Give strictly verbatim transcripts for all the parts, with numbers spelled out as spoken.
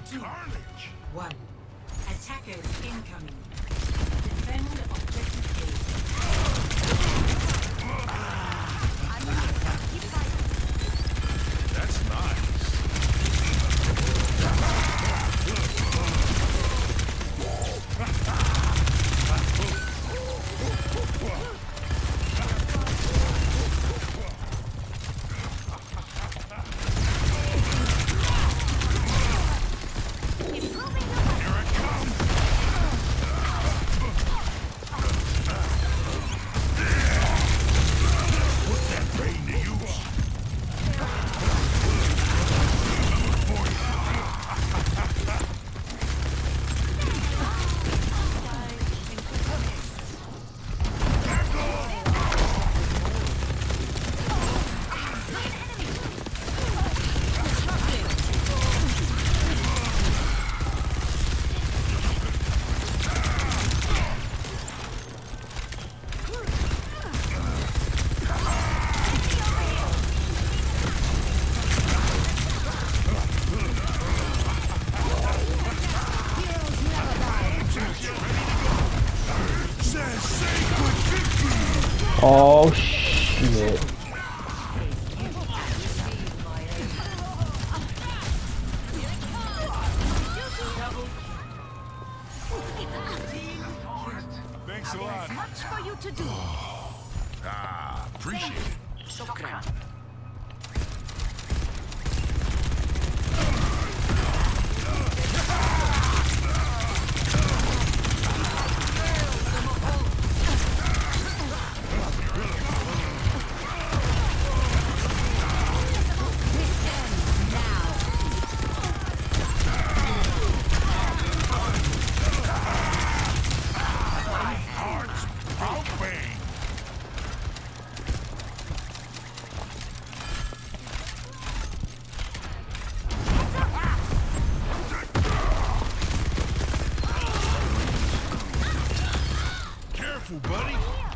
two, Carnage! one. Attackers incoming. Defend objective That's nice. Oh shit. Thanks a lot. Much for you to do. Ah, appreciate it. Shukran. Careful, buddy.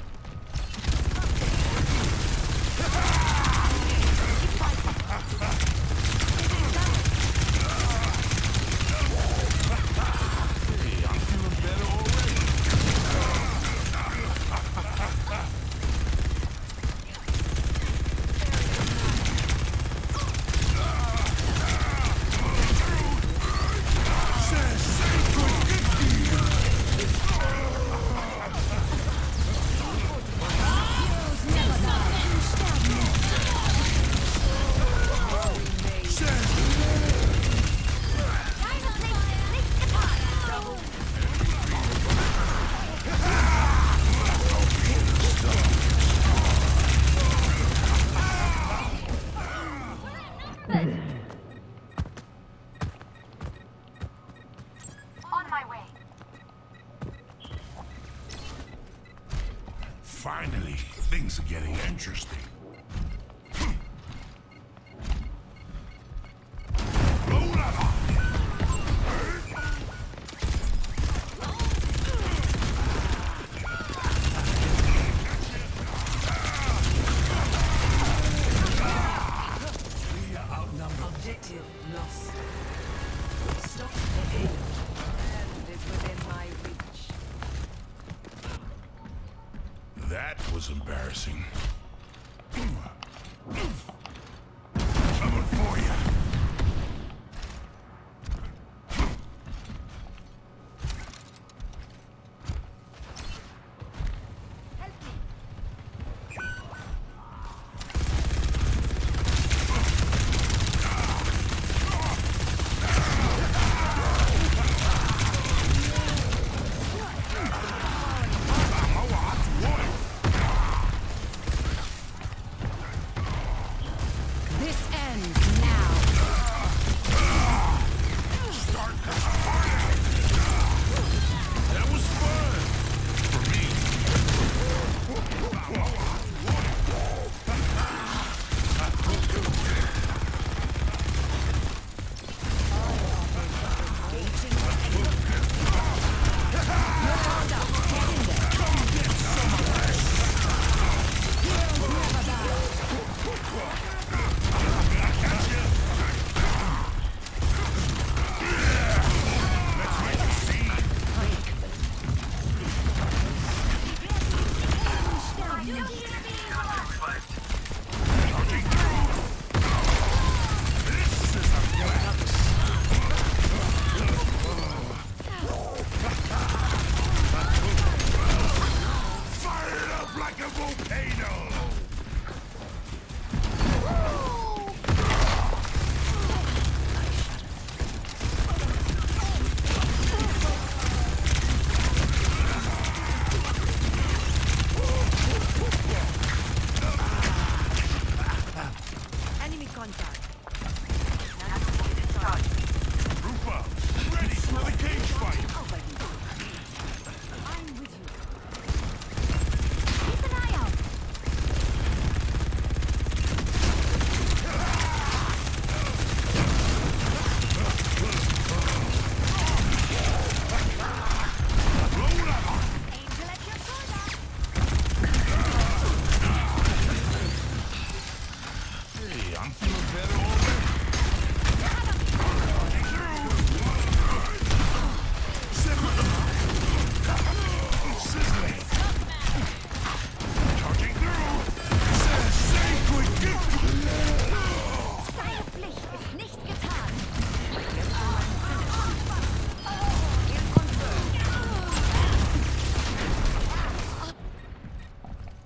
Hey, I'm feeling better already. On my way. Finally, things are getting interesting. Load up! We are outnumbered. Objective lost. Stop the aim. And is within my reach. That was embarrassing. Coming for you.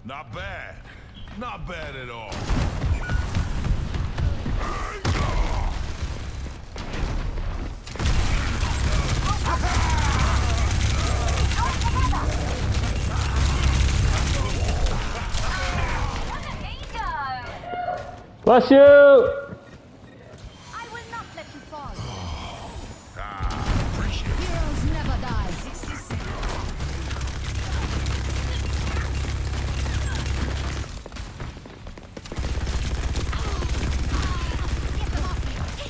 Not bad. Not bad at all. Bless you! I will not let you fall. Ah, appreciate it. Heroes never die. sixty seconds. Get them off me.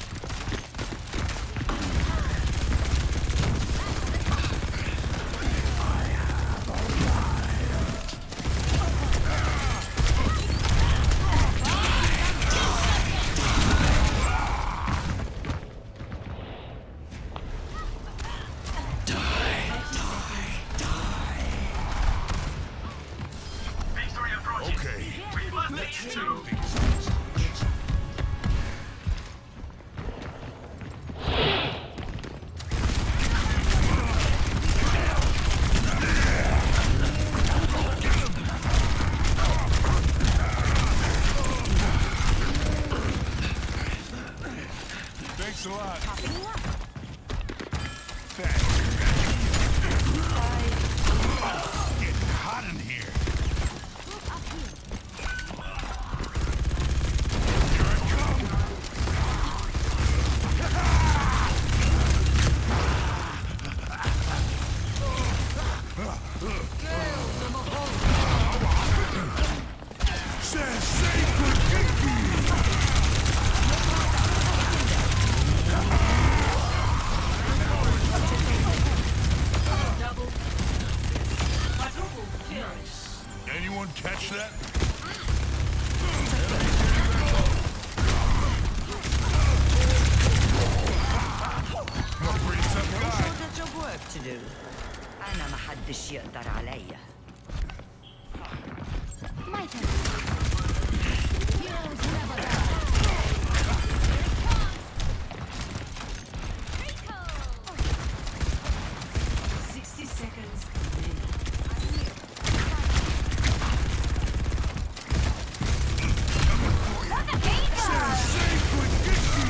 Okay, let's change things. Thanks a lot. Thanks. Getting hot in here. Here I come. Sensei Kukiki! Double. Quadruple kill. Anyone catch that? I'm a pretty tough guy. got your work to do. أنا ما حدش يقدر عليا. My turn. Heroes never die. sixty seconds remaining. Sensei Kukiki!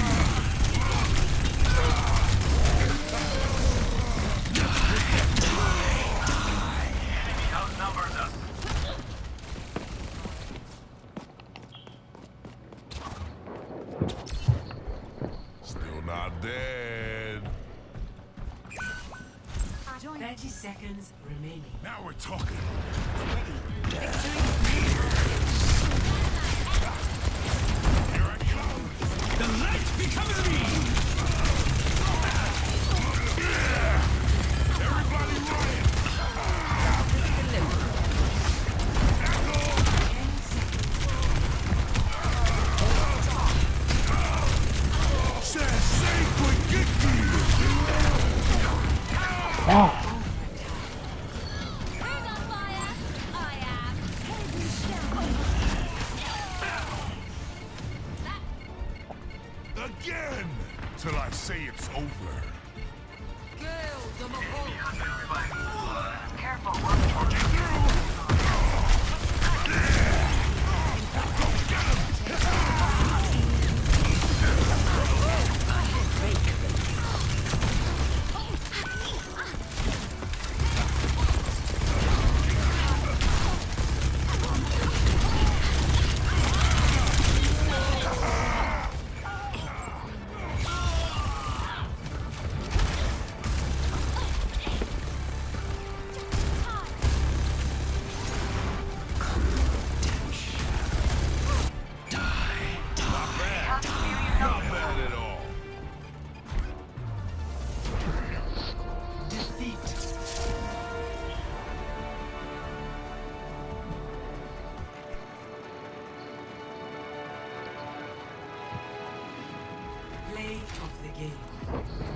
Still not dead. thirty seconds remaining. Now we're talking. Here I come. The light becomes me. Everybody riot. Sensei Kukiki! Again! Till I say it's over. Charging through! Not bad at all. Defeat. Play of the game.